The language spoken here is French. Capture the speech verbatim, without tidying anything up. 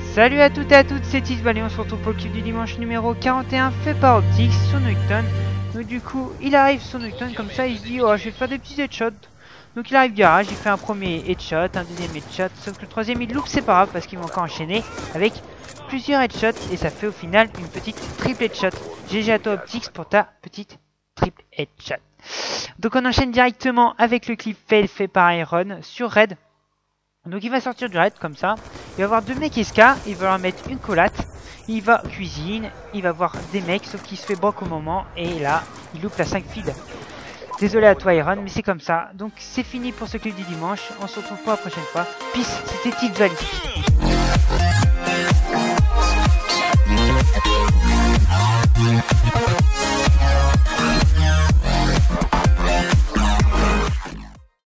Salut à toutes et à toutes, c'est Tisvalley, on se retrouve pour le clip du dimanche numéro quarante et un fait par Optix sur Nocturne. Donc du coup, il arrive sur Nocturne comme ça, il se dit oh je vais faire des petits headshots. Donc il arrive garage, il fait un premier headshot, un deuxième headshot, sauf que le troisième il loupe, c'est pas grave parce qu'il va encore enchaîner avec plusieurs headshots et ça fait au final une petite triple headshot. G G à toi Optix pour ta petite triple headshot. Donc on enchaîne directement avec le clip fail fait par Iron sur Red. Donc il va sortir du raid comme ça, il va voir deux mecs S K, il va leur mettre une collate, il va cuisine, il va voir des mecs sauf qu'il se fait broc au moment et là il loupe la cinq feed. Désolé à toi Iron mais c'est comme ça, donc c'est fini pour ce clip du dimanche, on se retrouve pour la prochaine fois, peace, c'était Tisvalley.